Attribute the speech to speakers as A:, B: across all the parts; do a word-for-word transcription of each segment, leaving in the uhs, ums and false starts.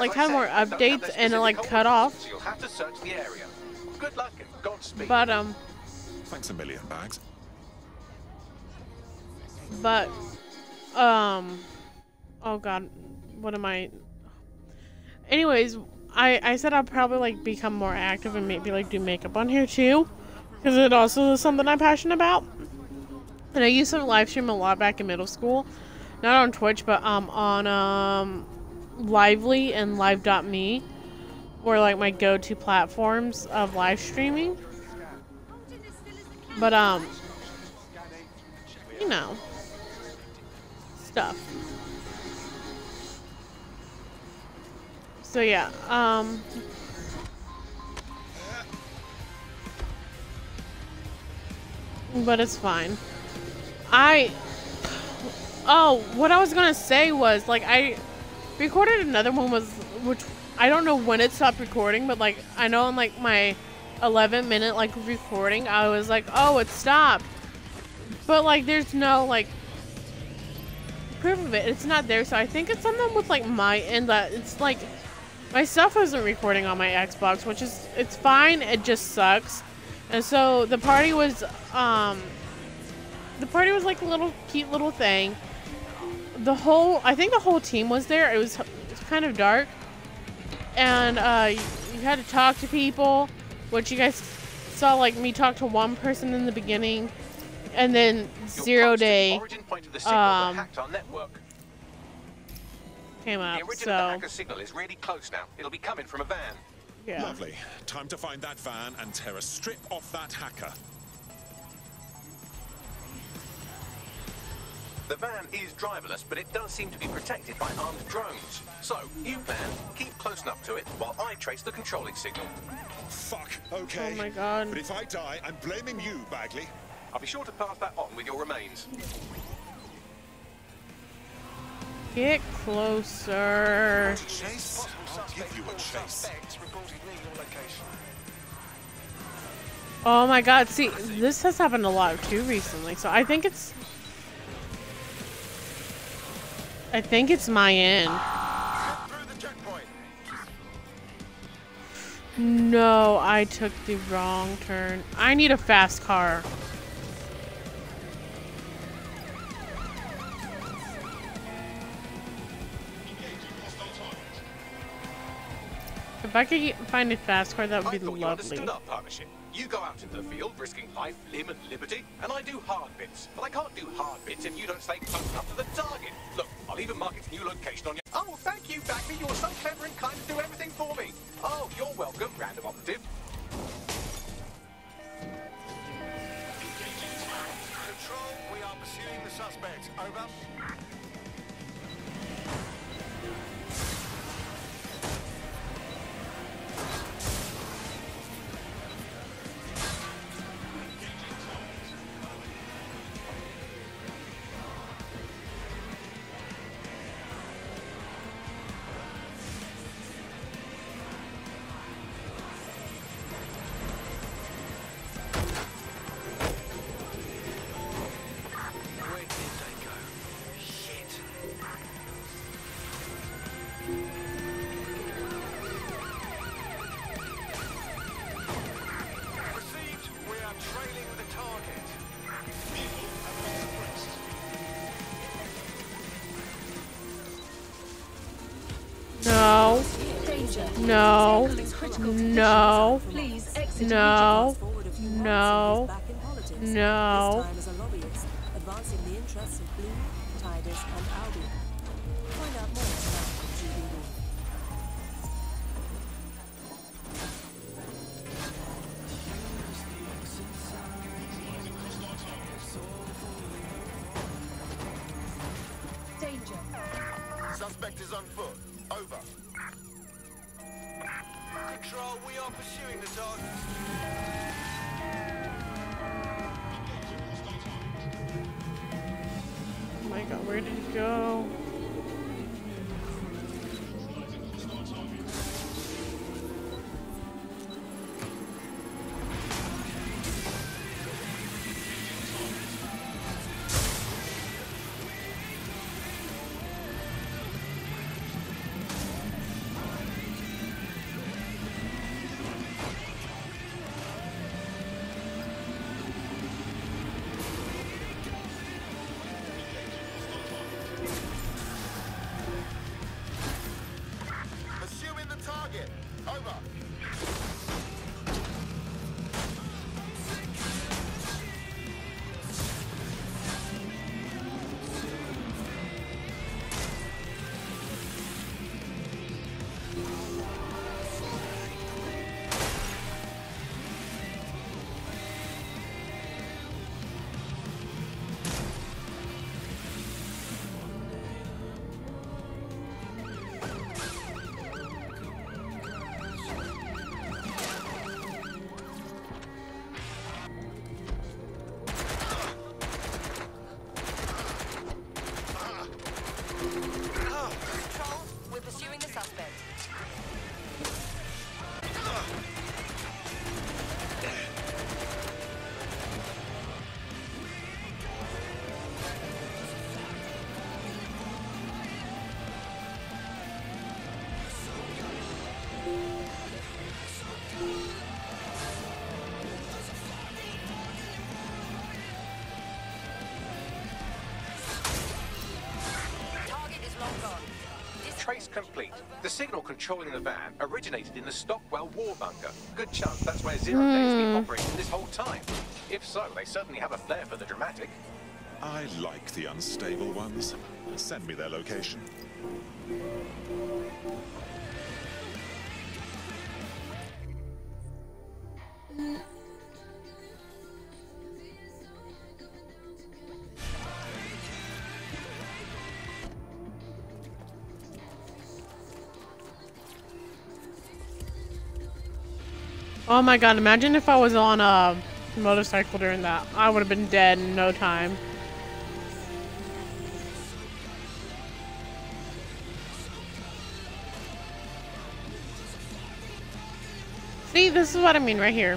A: like had more updates and it like cut off.
B: So you'll have to search the area. Good luck and Godspeed.
A: But um.
C: Thanks a million, Bags.
A: But um. Oh God, what am I? Anyways, I I said I'll probably like become more active and maybe like do makeup on here too, because it also is something I'm passionate about. And I used to live stream a lot back in middle school, not on Twitch, but um on um Lively and Live dot me were like my go-to platforms of live streaming. But um, you know, stuff. So yeah, um. But it's fine. I, oh, what I was gonna say was, like, I recorded another one was, which, I don't know when it stopped recording, but, like, I know in, like, my eleven minute, like, recording, I was like, oh, it stopped. But, like, there's no, like, proof of it. It's not there, so I think it's something with, like, my end that it's, like, my stuff isn't recording on my Xbox, which is, it's fine, it just sucks. And so the party was, um, the party was like a little cute little thing. The whole, I think the whole team was there. It was, it was kind of dark. And uh, you, you had to talk to people, which you guys saw like me talk to one person in the beginning. And then Zero Day um, came up,
B: the original
A: so.
B: hacker signal is really close now. It'll be coming from a van.
A: Yeah.
C: Lovely. Time to find that van and tear a strip off that hacker.
B: The van is driverless, but it does seem to be protected by armed drones. So, you van, keep close enough to it while I trace the controlling signal.
C: Fuck, okay.
A: Oh my God.
C: But if I die, I'm blaming you, Bagley.
B: I'll be sure to pass that on with your remains.
A: Get closer.
C: Chase? I'll give you a chase.
A: Oh my God, see, this has happened a lot too recently, so I think it's... I think it's my end. No, I took the wrong turn. I need a fast car. If I could find a fast car, that would be lovely.
B: I thought you understood our partnership. You go out into the field, risking life, limb, and liberty, and I do hard bits. But I can't do hard bits if you don't stay close enough to the target. Look, I'll even mark its new location on your... Oh, thank you, Bagley. You're so clever and kind to do everything for me. Oh, you're welcome, random operative.
D: Control, we are pursuing the suspect. Over.
A: No. No. No. No. No. No.
E: Advancing the interests of Blue, Tidus, and Albion. Find out more about G B D.
D: Danger. Suspect is on foot. Over. Control, we are pursuing the target.
A: Oh my God, where did he go?
D: target. Over.
B: Trace complete. The signal controlling the van originated in the Stockwell war bunker. Good chance that's where Zero Day has been operating this whole time. If so, they certainly have a flair for the dramatic.
C: I like the unstable ones. Send me their location.
A: Oh my god, imagine if I was on a motorcycle during that. I would have been dead in no time. See, this is what I mean right here.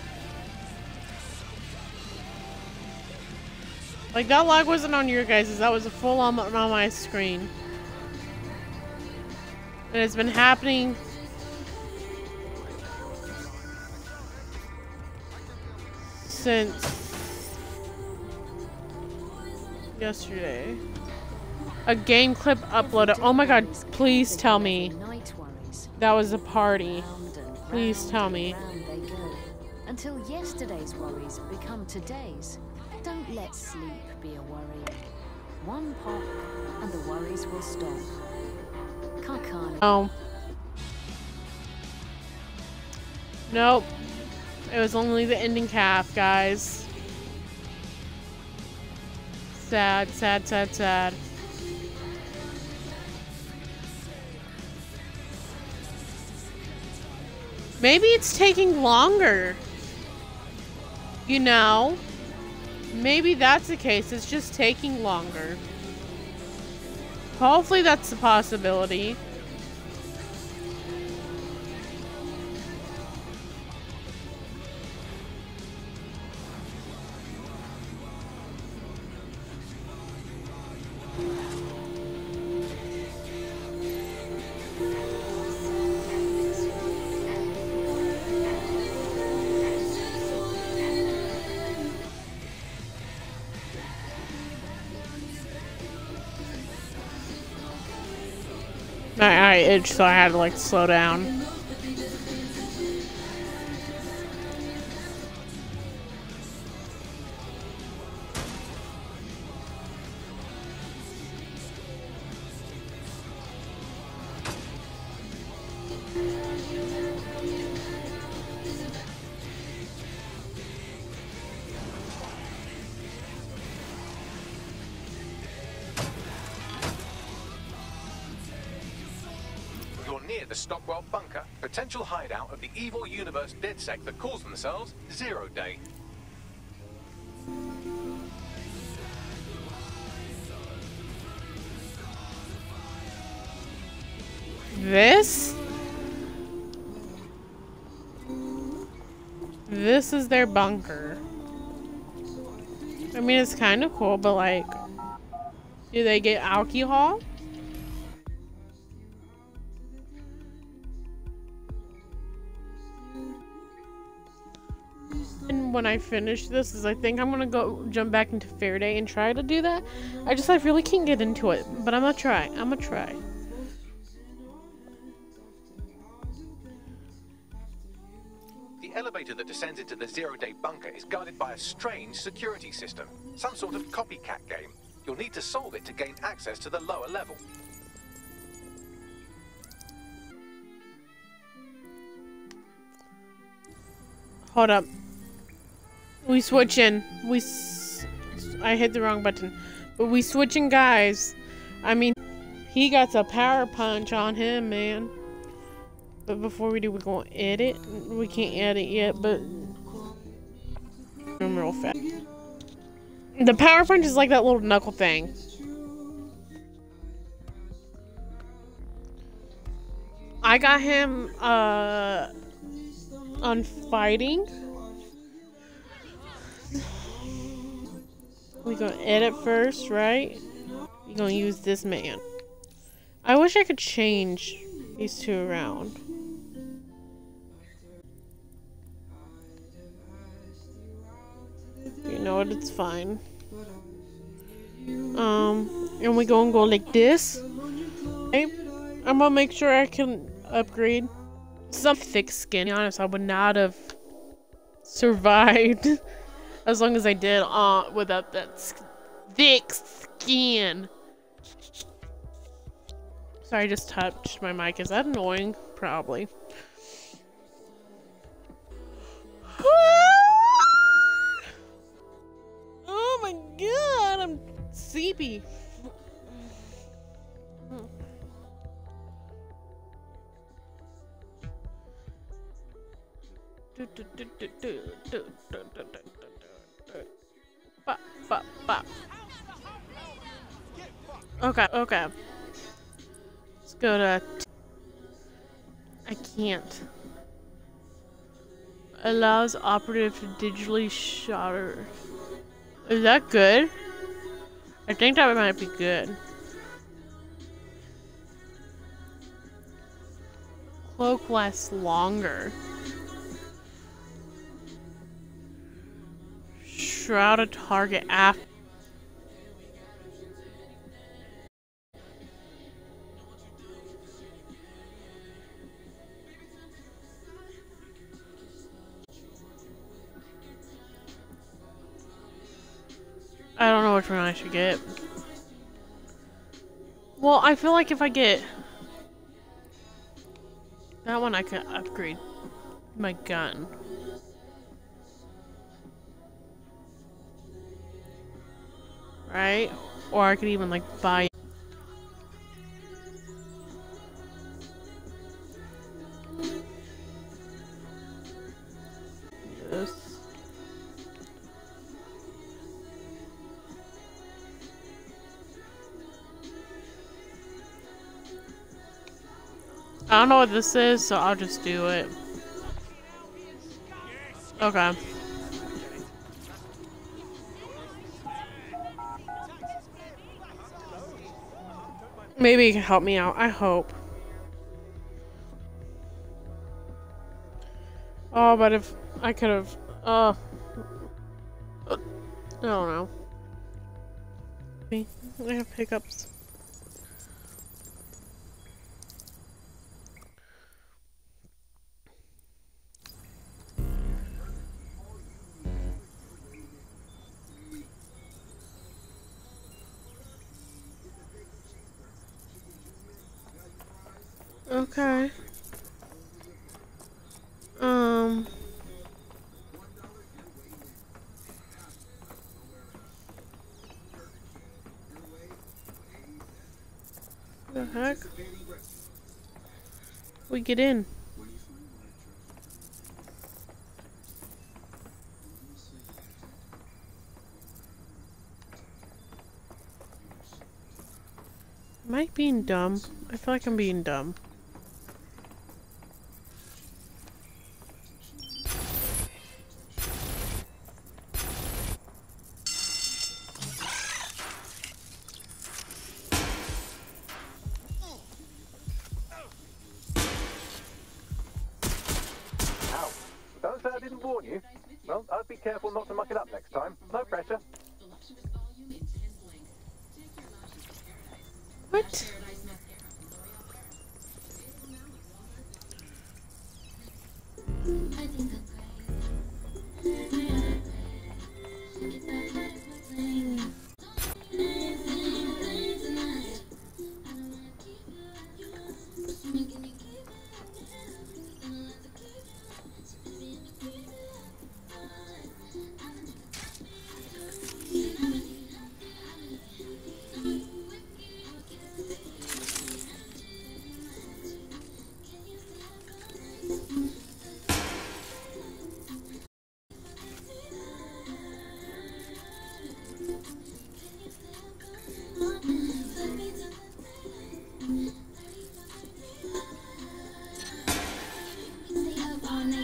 A: Like, that lag wasn't on your guys', that was a full on, on my screen. And it's been happening since yesterday. A game clip uploaded. Oh my god, please tell me that was a party. Please tell me.
F: Until yesterday's worries become today's. Don't let sleep be a worry. One pop and the worries will stop. Kakani.
A: Oh. Nope. It was only the ending calf, guys. Sad, sad, sad, sad. Maybe it's taking longer. You know? Maybe that's the case. It's just taking longer. Hopefully that's a possibility. I, I itched, so I had to like slow down.
B: Near the Stockwell bunker, potential hideout of the evil universe DedSec that calls themselves Zero Day.
A: This? This is their bunker. I mean, it's kind of cool, but like, do they get alcohol? And when I finish this, is I think I'm gonna go jump back into Faraday and try to do that. I just I really can't get into it, but I'm gonna try. I'm gonna try.
B: The elevator that descends into the zero-day bunker is guarded by a strange security system. Some sort of copycat game. You'll need to solve it to gain access to the lower level.
A: Hold up. We switching. We s I hit the wrong button. But we switching guys. I mean, he got a power punch on him, man. But before we do, we're gonna edit. We can't edit yet, but I'm real fast. The power punch is like that little knuckle thing. I got him uh on fighting. We gonna edit first, right? We gonna use this man. I wish I could change these two around. You know what? It's fine. Um, and we gonna go like this. Okay. I'm gonna make sure I can upgrade some thick skin. To be honest, I would not have survived as long as I did uh, without that thick skin. Sorry, I just touched my mic. Is that annoying? Probably. Oh my god, I'm sleepy. Okay, okay. Let's go to... I can't. Allows operative to digitally shutter. Is that good? I think that might be good. Cloak lasts longer. Shroud a target after. I don't know which one I should get. Well, I feel like if I get that one, I can upgrade my gun. Right? Or I could even like buy this. I don't know what this is, so I'll just do it. Okay. Maybe you can help me out. I hope. Oh, but if I could have... Uh, I don't know. I have hiccups. Okay. Um. The heck? We get in. Am I being dumb? I feel like I'm being dumb.
B: Don't say I didn't warn you. Well, I'd be careful not to muck it up next time. No pressure.
A: What?
G: I think I'm good.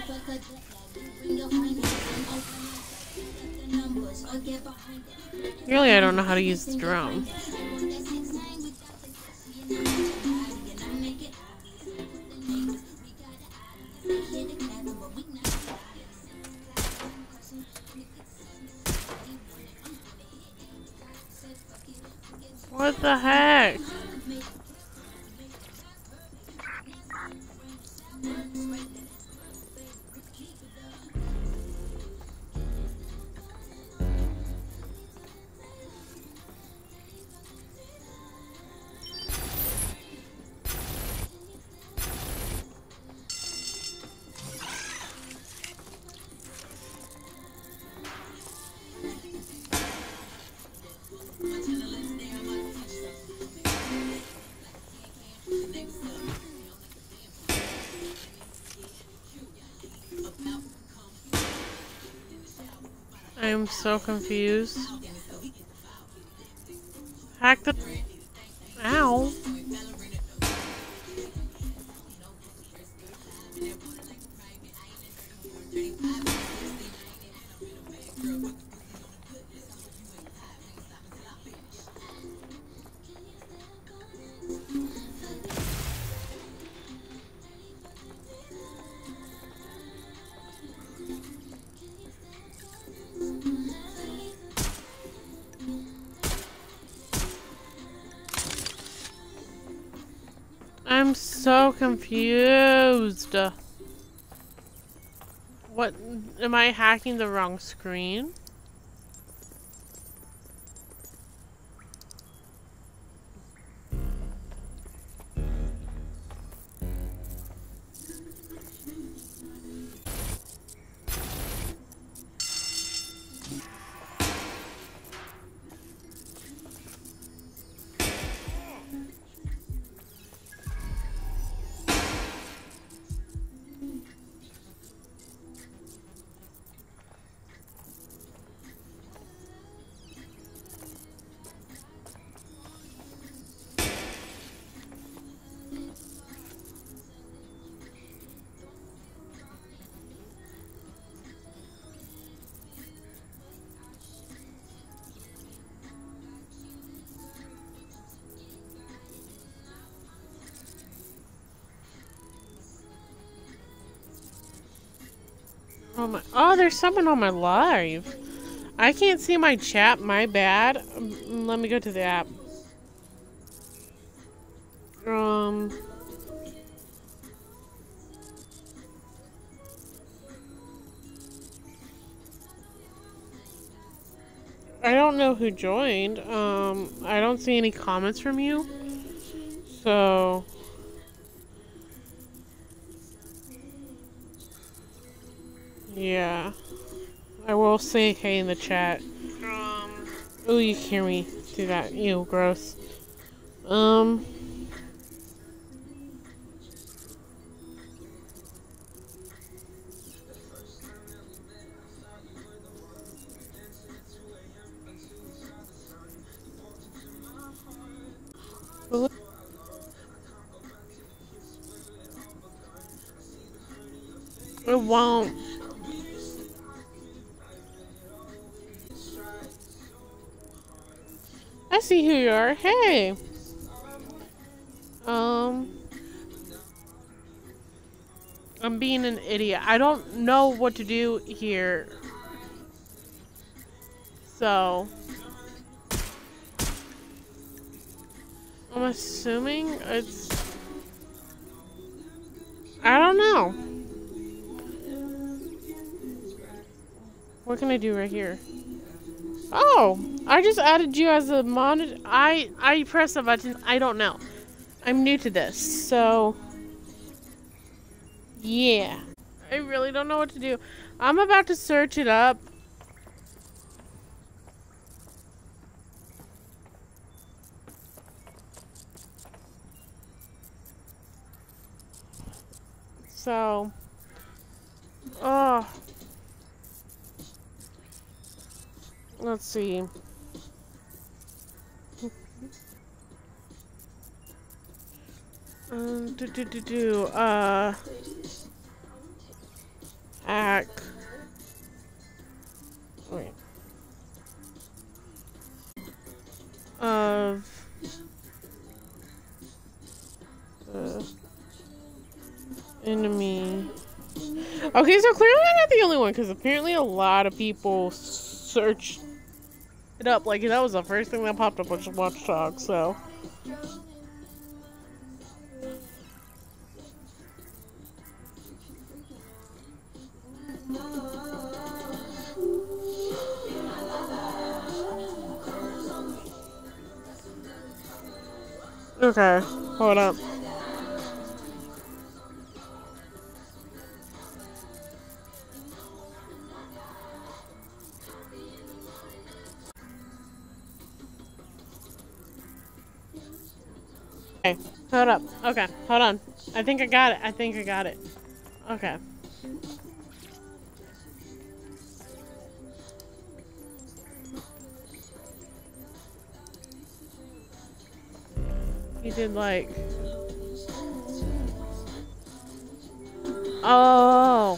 A: Really, I don't know how to use the drone. What the heck? I am so confused. Hack the... Ow. I'm so confused. What? Am I hacking the wrong screen? Oh my! Oh, there's someone on my live. I can't see my chat. My bad. Um, let me go to the app. Um. I don't know who joined. Um, I don't see any comments from you. So. Yeah. I will say hey in the chat. Um. Oh, you hear me do that. Ew, gross. Um. It won't. I see who you are. Hey. Um. I'm being an idiot. I don't know what to do here. So. I'm assuming it's... I don't know. What can I do right here? Oh! I just added you as a monitor. I, I pressed a button. I don't know. I'm new to this, so... Yeah. I really don't know what to do. I'm about to search it up. So... Oh... Let's see. Um, do, do, do, do. Uh, Mm. Okay, so clearly I'm not the only one, because apparently a lot of people searched it up. Like, that was the first thing that popped up was Watch Dogs, so. Okay, hold up. Okay, hold up. Okay, hold on. I think I got it. I think I got it. Okay. He did like... Oh.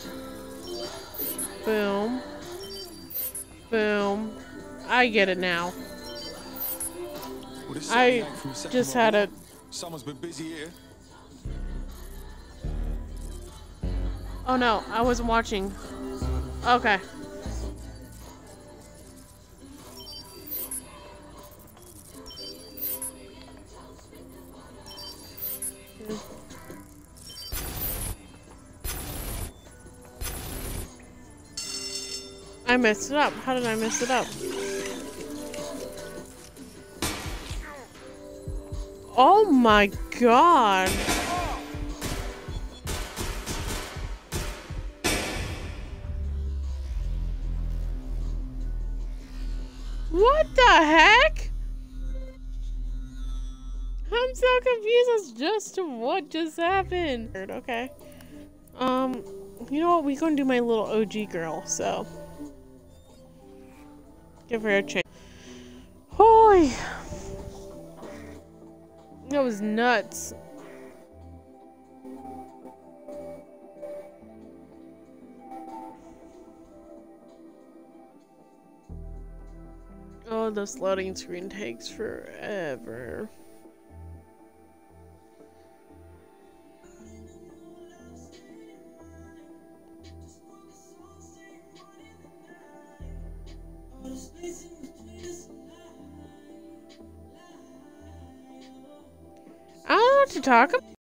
A: Boom. Boom. I get it now.
C: Well,
A: I just had a...
C: Someone's been busy here.
A: Oh no, I wasn't watching. Okay. I messed it up. How did I mess it up? Oh my god. What the heck? I'm so confused as just to what just happened. Okay. Um, you know what? We're gonna do my little O G girl, so. Give her a chance. Holy. That was nuts. Oh, this loading screen takes forever. I don't know what to talk about.